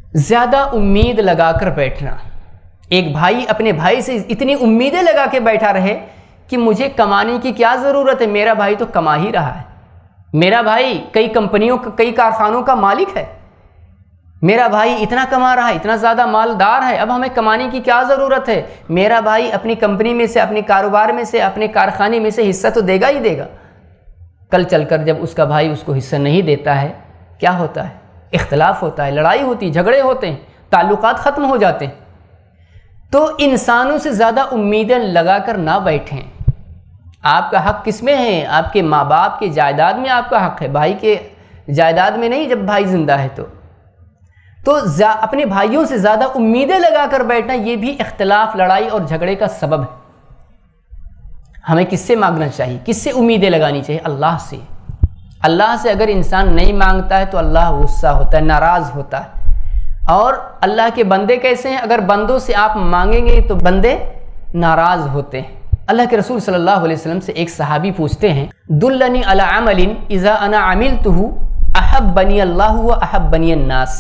زیادہ امید لگا کر بیٹھنا. ایک بھائی اپنے بھائی سے اتنی امیدیں لگا کے بیٹھا رہے کہ مجھے کمانے کی کیا ضرورت ہے، میرا بھائی تو کما ہی رہا ہے، میرا بھائی کئی کمپنیوں کا کئی کارخانوں کا مالک ہے، میرا بھائی اتنا کما رہا ہے، اتنا زیادہ مالدار ہے، اب ہمیں کمانے کی کیا ضرورت ہے، میرا بھائی اپنی کمپنی میں سے، اپنے کاروبار میں سے، اپنے کارخانے میں سے حصہ تو دے گا ہی دے گا. کل چل کر جب اس کا بھائی اس کو حصہ نہیں دیتا ہے کیا ہوتا ہے؟ اختلاف ہوتا ہے، لڑائی ہوتی ہے، جھگڑے ہوتے ہیں، تعلقات ختم ہو جاتے ہیں. تو انسانوں سے زیادہ امیدیں لگا کر نہ بیٹھیں. آپ کا حق کس میں ہے؟ آپ کے ماں باپ کے جائیداد میں آپ کا حق ہے، بھائی کے جائیداد میں نہیں جب بھائی زندہ ہے. تو اپنے بھائیوں سے زیادہ امیدیں لگا کر بیٹھنا یہ بھی اختلاف، لڑائی اور جھگڑے کا سبب ہے. ہمیں کس سے مانگنا چاہیے؟ کس سے امیدیں لگانی چاہیے؟ اللہ سے. اللہ سے اگر انسان نہیں مانگتا ہے تو اللہ غصہ ہوتا ہے، ناراض ہوتا ہے. اور اللہ کے بندے کیسے ہیں؟ اگر بندوں سے آپ مانگیں گے تو بندے ناراض ہوتے ہیں. اللہ کے رسول صلی اللہ علیہ وسلم سے ایک صحابی پوچھتے ہیں دلنی علی عمل اذا انا عملته احبنی اللہ واحبنی الناس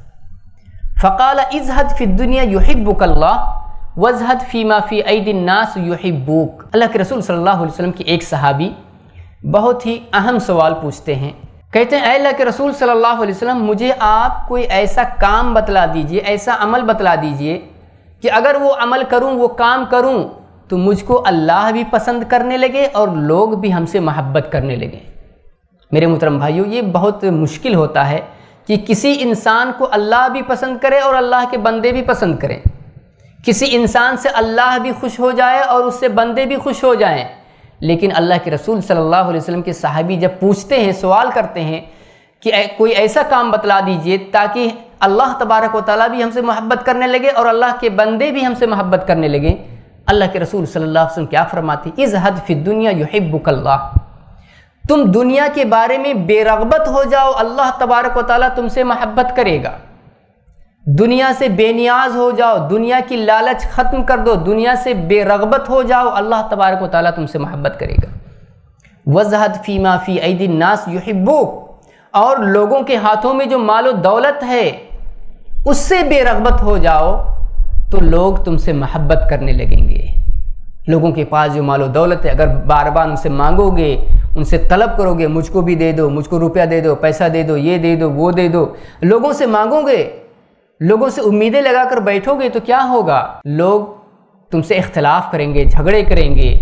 فقال ازہد فی الدنیا یحبک اللہ وازہد فیما فی ایدی الناس یحبوک. اللہ کے رسول صلی اللہ علیہ وسلم کی ایک صحابی بہت ہی اہم سوال پوچھتے ہیں. کہتے ہیں اے اللہ کے رسول صلی اللہ علیہ وسلم مجھے آپ کوئی ایسا کام بتلا دیجئے، ایسا عمل بتلا دیجئے کہ اگر وہ عمل کروں، وہ کام کروں تو مجھ کو اللہ بھی پسند کرنے لگے اور لوگ بھی ہم سے محبت کرنے لگے. میرے محترم بھائیو، یہ بہت مشکل ہوتا ہے کہ کسی انسان کو اللہ بھی پسند کرے اور اللہ کے بندے بھی پسند کریں. کسی انسان سے اللہ بھی خوش ہو جائے اور اس سے بندے بھی خوش ہو جائیں. لیکن اللہ کے رسول صلی اللہ علیہ وسلم کے صحابی جب پوچھتے ہیں، سوال کرتے ہیں کہ کوئی ایسا کام بتلا دیجئے تاکہ اللہ تبارک و تعالیٰ بھی ہم سے محبت کرنے لگے اور اللہ کے بندے بھی ہم سے محبت کرنے لگیں، اللہ کے رسول صلی اللہ علیہ وسلم کیا فرماتے ہیں؟ ازہد فی الدنیا یحبک اللہ. تم دنیا کے بارے میں بے رغبت ہو جاؤ، اللہ تبارک و تعالیٰ تم سے محبت کرے گا. دنیا سے بے نیاز ہو جاؤ، دنیا کی لالچ ختم کر دو، دنیا سے بے رغبت ہو جاؤ، اللہ تبارک و تعالیٰ تم سے محبت کرے گا. وَازْہَدْ فِي مَا فِي أَيْدِي النَّاسِ يُحِبُّوكَ. اور لوگوں کے ہاتھوں میں جو مال و دولت ہے اس سے بے رغبت ہو جاؤ تو لوگ تم سے محبت کرنے لگیں گے. لوگوں کے پاس جو مال و دولت ہے اگر بار بار ان سے مانگو گے، ان سے طلب کرو گے، مجھ کو بھی دے دو، مجھ کو روپیہ دے دو، پیسہ دے دو، یہ دے دو، وہ دے دو، لوگوں سے مانگو گے، لوگوں سے امیدیں لگا کر بیٹھو گے تو کیا ہوگا؟ لوگ تم سے اختلاف کریں گے، جھگڑے کریں گے،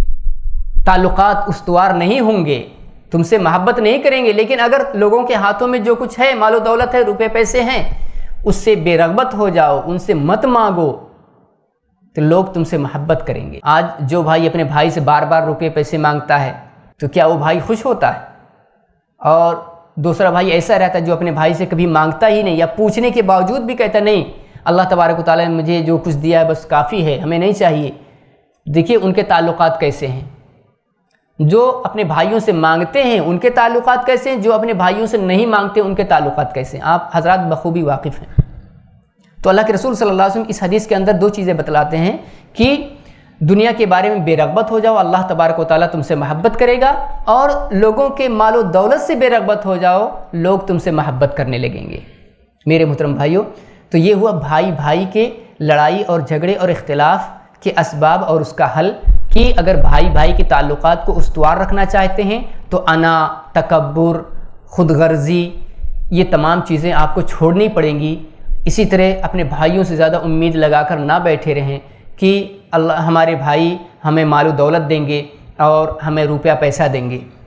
تعلقات استوار نہیں ہوں گے، تم سے محبت نہیں کریں گے. لیکن اگر لوگوں کے ہاتھوں میں جو کچھ ہے، مال و دولت ہے، روپے پیسے ہیں، اس سے بے رغبت ہو جاؤ، ان سے مت مانگو تو لوگ تم سے محبت کریں گے. آج جو بھائی اپنے بھائی سے بار بار روپے پیسے مانگتا ہے تو کیا وہ بھائی خوش ہوتا ہے؟ اور دوسرا بھائی ایسا رہتا ہے جو اپنے بھائی سے کبھی مانگتا ہی نہیں، یا پوچھنے کے باوجود بھی کہتا نہیں اللہ تبارک و تعالیٰ نے مجھے جو کچھ دیا ہے بس کافی ہے، ہمیں نہیں چاہیے. دیکھیے ان کے تعلقات کیسے ہیں. جو اپنے بھائیوں سے مانگتے ہیں ان کے تعلقات کیسے ہیں، جو اپنے بھائیوں سے نہیں مانگتے ان کے تعلقات کیسے ہیں، آپ حضرات بخوبی واقف ہیں. تو اللہ کے رسول صلی اللہ علیہ وسلم اس حدیث کے اندر دو چیزیں بتلاتے ہیں کہ دنیا کے بارے میں بے رغبت ہو جاؤ، اللہ تبارک و تعالیٰ تم سے محبت کرے گا، اور لوگوں کے مال و دولت سے بے رغبت ہو جاؤ، لوگ تم سے محبت کرنے لگیں گے. میرے محترم بھائیوں، تو یہ ہوا بھائی بھائی کے لڑائی اور جھگڑے اور اختلاف کے اسباب اور اس کا حل، کہ اگر بھائی بھائی کے تعلقات کو استوار رکھنا چاہتے ہیں تو انا، تکبر، خود غرضی، یہ تمام چیزیں آپ کو چھوڑنی پڑیں گی. اسی طرح اپنے بھائیوں سے زیادہ امید لگا کر نہ بیٹھے رہیں کہ اللہ ہمارے بھائی ہمیں مال و دولت دیں گے اور ہمیں روپیہ پیسہ دیں گے.